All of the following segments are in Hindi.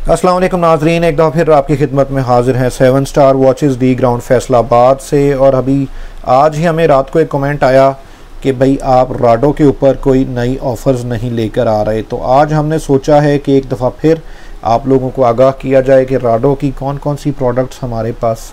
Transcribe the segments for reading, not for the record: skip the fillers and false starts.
अस्सलाम वालेकुम नाजरीन, एक दफ़ा फिर आपकी खिदमत में हाजिर हैं 7 star watches D ground Faisalabad से। और अभी आज ही हमें रात को एक कमेंट आया कि भाई आप राडो के ऊपर कोई नई ऑफ़र्स नहीं लेकर आ रहे, तो आज हमने सोचा है कि एक दफ़ा फिर आप लोगों को आगाह किया जाए कि राडो की कौन कौन सी प्रोडक्ट्स हमारे पास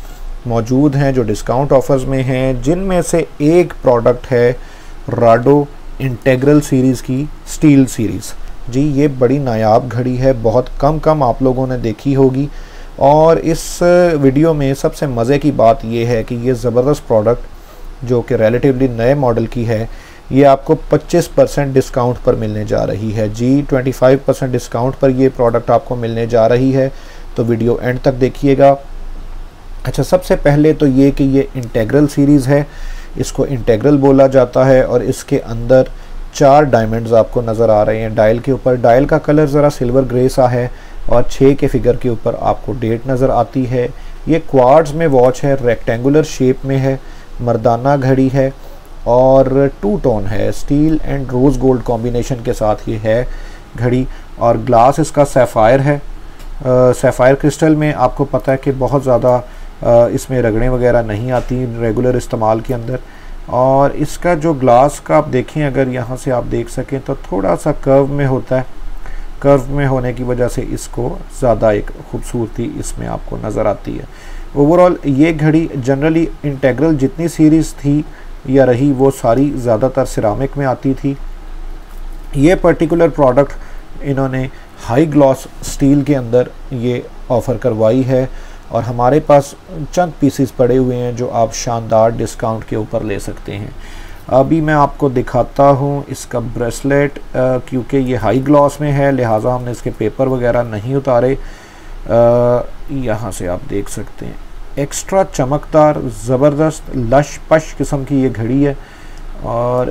मौजूद हैं जो डिस्काउंट ऑफ़र्स में हैं, जिनमें से एक प्रोडक्ट है राडो इंटेग्रल सीरीज़ की स्टील सीरीज़। जी ये बड़ी नायाब घड़ी है, बहुत कम आप लोगों ने देखी होगी। और इस वीडियो में सबसे मज़े की बात यह है कि ये ज़बरदस्त प्रोडक्ट जो कि रिलेटिवली नए मॉडल की है, ये आपको 25% डिस्काउंट पर मिलने जा रही है। जी 25% डिस्काउंट पर ये प्रोडक्ट आपको मिलने जा रही है, तो वीडियो एंड तक देखिएगा। अच्छा, सबसे पहले तो ये कि ये इंटेग्रल सीरीज़ है, इसको इंटेग्रल बोला जाता है और इसके अंदर 4 डायमंड्स आपको नज़र आ रहे हैं डायल के ऊपर। डायल का कलर ज़रा सिल्वर ग्रे सा है और 6 के फिगर के ऊपर आपको डेट नज़र आती है। ये क्वार्ट्ज में वॉच है, रेक्टेंगुलर शेप में है, मर्दाना घड़ी है और 2 टोन है, steel and rose gold combination के साथ ये है घड़ी। और ग्लास इसका सैफ़ायर है, सैफ़ायर क्रिस्टल में आपको पता है कि बहुत ज़्यादा इसमें रगड़ें वगैरह नहीं आती रेगुलर इस्तेमाल के अंदर। और इसका जो ग्लास का आप देखें, अगर यहाँ से आप देख सकें तो थोड़ा सा कर्व में होता है, कर्व में होने की वजह से इसको ज़्यादा एक खूबसूरती इसमें आपको नज़र आती है। ओवरऑल ये घड़ी जनरली इंटेग्रल जितनी सीरीज़ थी या रही वो सारी ज़्यादातर सिरामिक में आती थी। ये पर्टिकुलर प्रोडक्ट इन्होंने हाई ग्लॉस स्टील के अंदर ये ऑफ़र करवाई है और हमारे पास चंद पीसेस पड़े हुए हैं जो आप शानदार डिस्काउंट के ऊपर ले सकते हैं। अभी मैं आपको दिखाता हूँ इसका ब्रेसलेट, क्योंकि ये हाई ग्लॉस में है लिहाजा हमने इसके पेपर वगैरह नहीं उतारे। यहाँ से आप देख सकते हैं एक्स्ट्रा चमकदार ज़बरदस्त लश पश किस्म की ये घड़ी है। और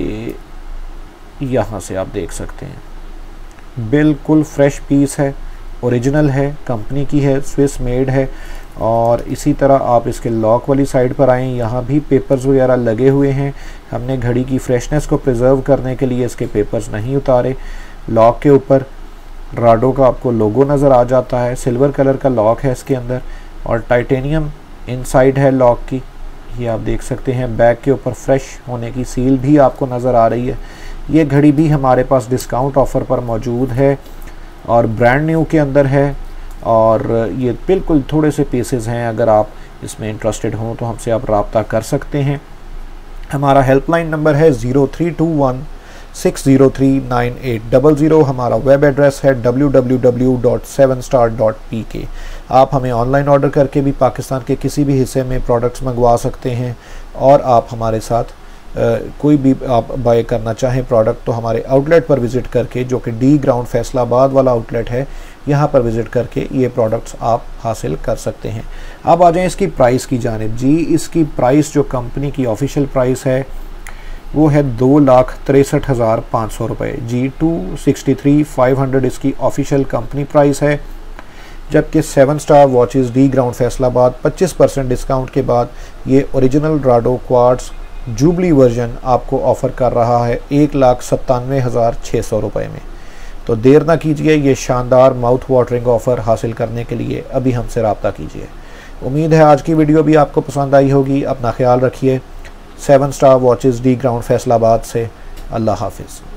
यहाँ से आप देख सकते हैं बिल्कुल फ्रेश पीस है, ओरिजिनल है, कंपनी की है, स्विस मेड है। और इसी तरह आप इसके लॉक वाली साइड पर आएँ, यहाँ भी पेपर्स वगैरह लगे हुए हैं। हमने घड़ी की फ्रेशनेस को प्रिजर्व करने के लिए इसके पेपर्स नहीं उतारे। लॉक के ऊपर राडो का आपको लोगो नज़र आ जाता है, सिल्वर कलर का लॉक है इसके अंदर और टाइटेनियम इनसाइड है लॉक की, ये आप देख सकते हैं। बैक के ऊपर फ्रेश होने की सील भी आपको नज़र आ रही है। ये घड़ी भी हमारे पास डिस्काउंट ऑफ़र पर मौजूद है और ब्रांड न्यू के अंदर है और ये बिल्कुल थोड़े से पीसेस हैं। अगर आप इसमें इंटरेस्टेड हों तो हमसे आप रब्ता कर सकते हैं। हमारा हेल्पलाइन नंबर है 0321 6039800। हमारा वेब एड्रेस है www.7star.pk। आप हमें ऑनलाइन ऑर्डर करके भी पाकिस्तान के किसी भी हिस्से में प्रोडक्ट्स मंगवा सकते हैं। और आप हमारे साथ कोई भी आप बाय करना चाहें प्रोडक्ट तो हमारे आउटलेट पर विज़िट करके, जो कि डी ग्राउंड फैसलाबाद वाला आउटलेट है, यहाँ पर विज़िट करके ये प्रोडक्ट्स आप हासिल कर सकते हैं। अब आ जाएँ इसकी प्राइस की जानिब। जी इसकी प्राइस जो कंपनी की ऑफिशियल प्राइस है वो है 2,63,500 रुपये। जी 263,500 इसकी ऑफिशियल कंपनी प्राइस है। जबकि 7 star watches D ground Faisalabad 25% discount के बाद ये original Rado quartz jubilee version आपको ऑफ़र कर रहा है 1,97,600 रुपये में। तो देर ना कीजिए, ये शानदार माउथ वाटरिंग ऑफ़र हासिल करने के लिए अभी हमसे रब्ता कीजिए। उम्मीद है आज की वीडियो भी आपको पसंद आई होगी। अपना ख्याल रखिए। 7 star watches D ground Faisalabad से अल्लाह हाफिज़।